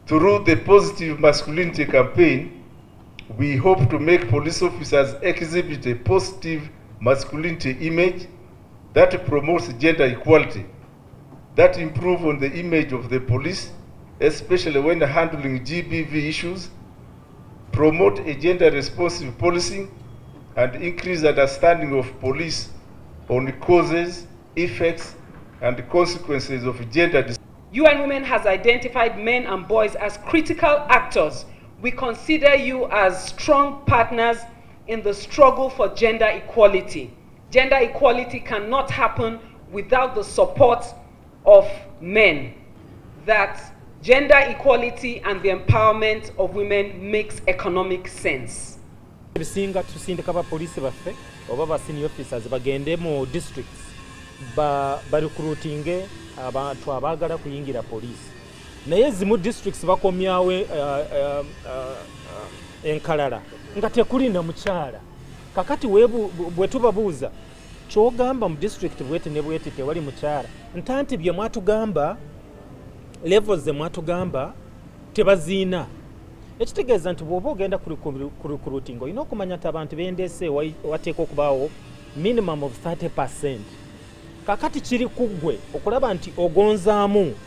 Through the Positive Masculinity campaign, we hope to make police officers exhibit a positive masculinity image that promotes gender equality, that improve on the image of the police, especially when handling GBV issues, promote a gender-responsive policing, and increase understanding of police on causes, effects, and consequences of gender discrimination. UN Women has identified men and boys as critical actors. We consider you as strong partners in the struggle for gender equality. Gender equality cannot happen without the support of men. That gender equality and the empowerment of women makes economic sense. Bisinga tusindika ba police baffe oba ba senior officers bagende mu districts ba recruiting abantu abagala kuyingira police. Naye zimu districts bakomyawe enkalala nga tekulinda mukyala. Kakati bwe tubabuuza kyogamba mu district bwete ne bwete tewali mukyala ntanti bye mwatugamba levels ze mwatugamba tebaziina. Ekitegeeza nti bw'oba ogenda ku recruiting olina okumanya nti abantu b'endeese wateeka okubaawo minimum of 30%. Kakati kiri ku ggwe okulaba nti ogonzaamu